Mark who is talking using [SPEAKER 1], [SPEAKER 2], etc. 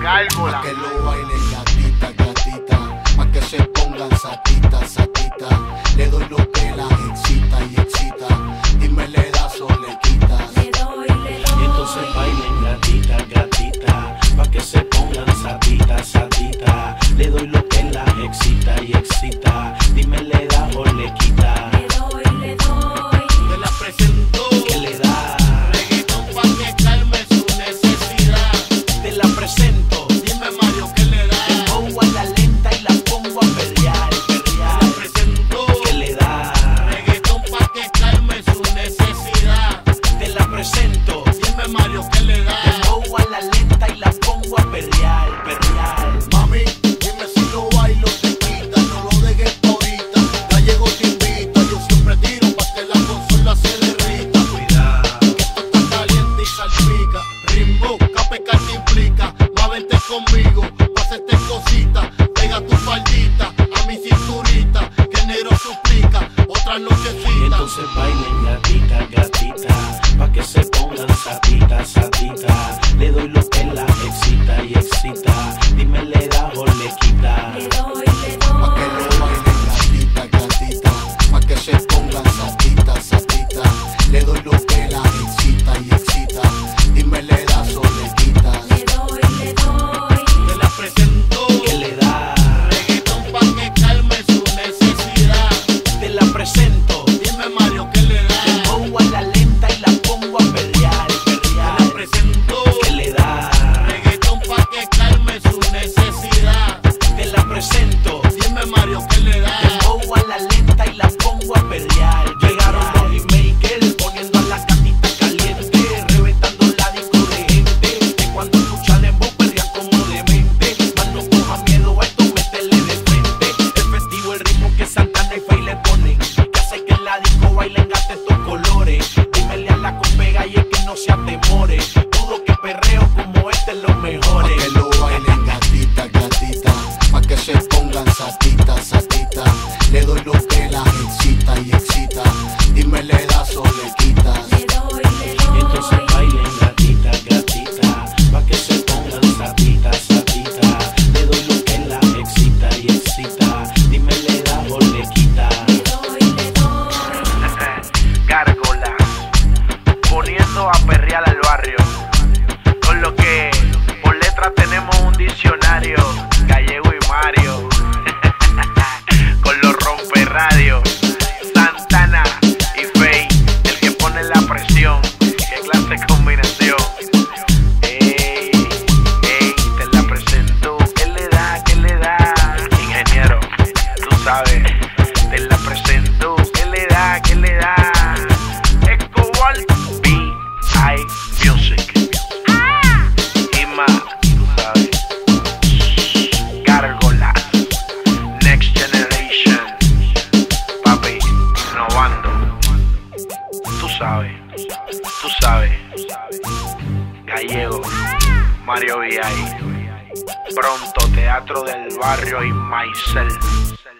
[SPEAKER 1] Gárgola.
[SPEAKER 2] Pa' que lo bailen gatita, gatita, pa' que se pongan satita, satita. Le doy lo que las excita y excita. Dime le das o le quitas.
[SPEAKER 3] Le doy.
[SPEAKER 4] Y entonces bailen gatita, gatita, pa' que se pongan satita, satita. Le doy lo que las excita y excita. Dime le da o le quita.
[SPEAKER 3] Le doy.
[SPEAKER 2] Te la presento.
[SPEAKER 4] ¿Qué le da?
[SPEAKER 2] Reggaetón pa' que calme su necesidad.
[SPEAKER 4] Te la presento.
[SPEAKER 2] Dime Mario, ¿qué le da?
[SPEAKER 4] Te pongo a la lenta y la pongo a perrear, perrear.
[SPEAKER 2] Te la presento.
[SPEAKER 4] ¿Qué le da?
[SPEAKER 2] Reggaetón pa' que calme su necesidad.
[SPEAKER 4] Te la presento.
[SPEAKER 2] Dime Mario, ¿qué le da?
[SPEAKER 4] Te pongo a la lenta y la pongo a perrear, perrear.
[SPEAKER 2] Mami, dime si lo bailo te quita, no lo dejes pa' ahorita. Gallego te invita, yo siempre tiro pa' que la consola se derrita.
[SPEAKER 4] Cuidado.
[SPEAKER 2] Que esto está caliente y salpica. Rimbo, capecar te implica. Más vente conmigo, pásate cosita. Pega tu faldita a mi cinturita, que el negro suplica otra
[SPEAKER 4] Y
[SPEAKER 2] nochecita.
[SPEAKER 4] entonces bailen gatita, gatita, pa' que se pongan satita, satita. Le doy lo que la excita y excita. Dime le da o le quita.
[SPEAKER 3] Le doy.
[SPEAKER 2] Pa' que lo bailen gatita, gatita, pa' que se pongan satita, satita. Le doy lo que la excita y excita. Dime le das o le quitas.
[SPEAKER 3] Le doy.
[SPEAKER 2] Te la presento.
[SPEAKER 4] ¿Qué le da?
[SPEAKER 2] Reggaetón pa' que calme su necesidad.
[SPEAKER 4] Te la presento.
[SPEAKER 2] Dime Mario, ¿qué le
[SPEAKER 4] Te
[SPEAKER 2] da?
[SPEAKER 4] pongo a la lenta y la pongo a perrear,
[SPEAKER 2] Te
[SPEAKER 4] perrear.
[SPEAKER 2] la presento.
[SPEAKER 4] ¿Qué le da?
[SPEAKER 2] Reggaetón pa' que calme su necesidad.
[SPEAKER 4] Te la presento.
[SPEAKER 2] Dime Mario, ¿qué le
[SPEAKER 4] Te
[SPEAKER 2] da?
[SPEAKER 4] pongo a la lenta y la pongo a perrear. Llegaron los hitmakers poniendo a la gatita caliente, reventando la disco de gente. Que cuando escuchan en voz perrean como demente. Más no coja miedo a esto, métele de frente. El festivo, el ritmo que Santana y Faye le ponen, que hace que en la disco bailen hasta estos colores. Dímele a la compega y es que no se atemore. Dudo que perreo como este es los
[SPEAKER 2] Pa'
[SPEAKER 4] mejores.
[SPEAKER 2] que lo bailen gatita, gatita, pa' que se pongan satita, satita. Le doy lo que las excita y excita. Dime le das o le quitas.
[SPEAKER 3] Le doy.
[SPEAKER 4] Y entonces bailen gatita, gatita, pa' que se pongan satita, satita. Le doy lo que la excita y excita. Dime le da o le quita.
[SPEAKER 3] Le doy.
[SPEAKER 1] Gárgola. Poniendo a perrear al barrio. Con lo que por letra tenemos un diccionario. Gallego y Mario. Con los romperradios. Santana y Faye. El que pone la presión. Qué clase de combinación. Ey, te la presento. ¿Qué le da? ¿Qué le da? Ingeniero, tú sabes. Te la presento. ¿Qué le da? ¿Qué le da? Escobar B.I. Music. Y más, tú sabes. Gárgola. Next Generation. Papi, innovando. Tú sabes. Tú sabes. Gallego. Mario V.I. Pronto Teatro del Barrio y Myself.